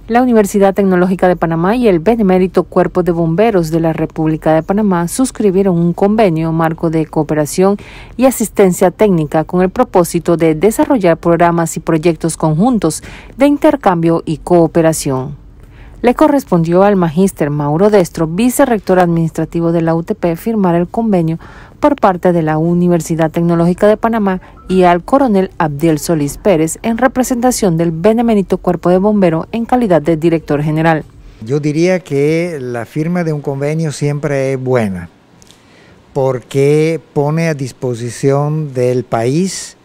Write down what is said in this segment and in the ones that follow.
La Universidad Tecnológica de Panamá y el Benemérito Cuerpo de Bomberos de la República de Panamá suscribieron un convenio marco de cooperación y asistencia técnica con el propósito de desarrollar programas y proyectos conjuntos de intercambio y cooperación. Le correspondió al magíster Mauro Destro, vicerrector administrativo de la UTP, firmar el convenio por parte de la Universidad Tecnológica de Panamá y al coronel Abdiel Solís Pérez en representación del Benemérito Cuerpo de Bomberos en calidad de director general. Yo diría que la firma de un convenio siempre es buena porque pone a disposición del país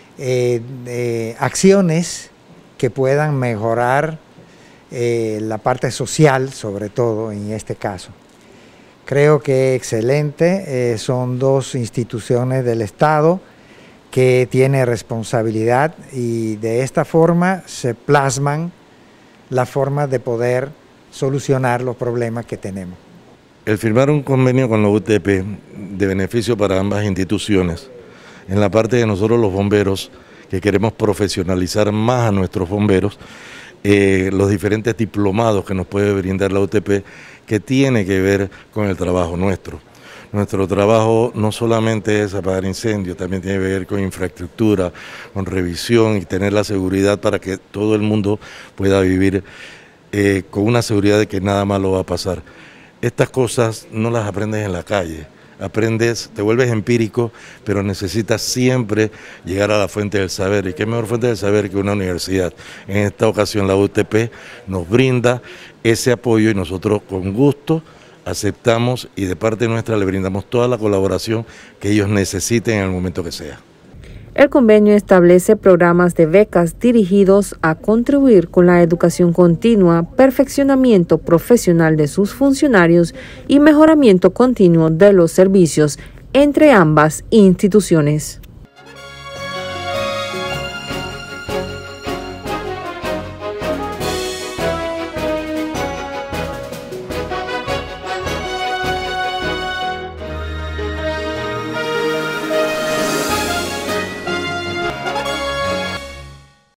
acciones que puedan mejorar la parte social, sobre todo en este caso. Creo que excelente, son dos instituciones del Estado que tienen responsabilidad y de esta forma se plasman las formas de poder solucionar los problemas que tenemos. El firmar un convenio con la UTP de beneficio para ambas instituciones, en la parte de nosotros los bomberos, que queremos profesionalizar más a nuestros bomberos, los diferentes diplomados que nos puede brindar la UTP, que tiene que ver con el trabajo nuestro. Nuestro trabajo no solamente es apagar incendios, también tiene que ver con infraestructura, con revisión y tener la seguridad para que todo el mundo pueda vivir con una seguridad de que nada malo va a pasar. Estas cosas no las aprendes en la calle. Aprendes, te vuelves empírico, pero necesitas siempre llegar a la fuente del saber. ¿Y qué mejor fuente del saber que una universidad? En esta ocasión la UTP nos brinda ese apoyo y nosotros con gusto aceptamos y de parte nuestra le brindamos toda la colaboración que ellos necesiten en el momento que sea. El convenio establece programas de becas dirigidos a contribuir con la educación continua, perfeccionamiento profesional de sus funcionarios y mejoramiento continuo de los servicios entre ambas instituciones.